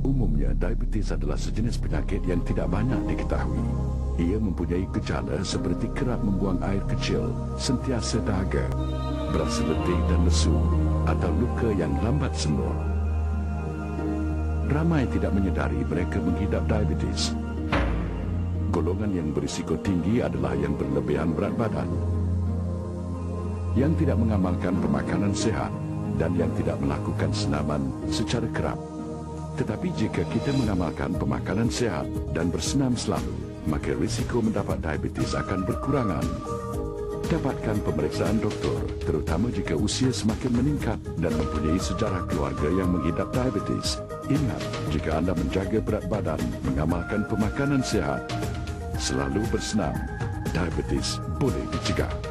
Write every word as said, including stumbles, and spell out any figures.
Umumnya, diabetes adalah sejenis penyakit yang tidak banyak diketahui. Ia mempunyai gejala seperti kerap membuang air kecil, sentiasa dahaga, berasa letih dan lesu, atau luka yang lambat sembuh. Ramai tidak menyedari mereka mengidap diabetes. Golongan yang berisiko tinggi adalah yang berlebihan berat badan, yang tidak mengamalkan pemakanan sihat, dan yang tidak melakukan senaman secara kerap. Tetapi jika kita mengamalkan pemakanan sihat dan bersenam selalu, maka risiko mendapat diabetes akan berkurangan. Dapatkan pemeriksaan doktor, terutama jika usia semakin meningkat dan mempunyai sejarah keluarga yang mengidap diabetes. Ingat, jika anda menjaga berat badan, mengamalkan pemakanan sihat, selalu bersenam, diabetes boleh dicegah.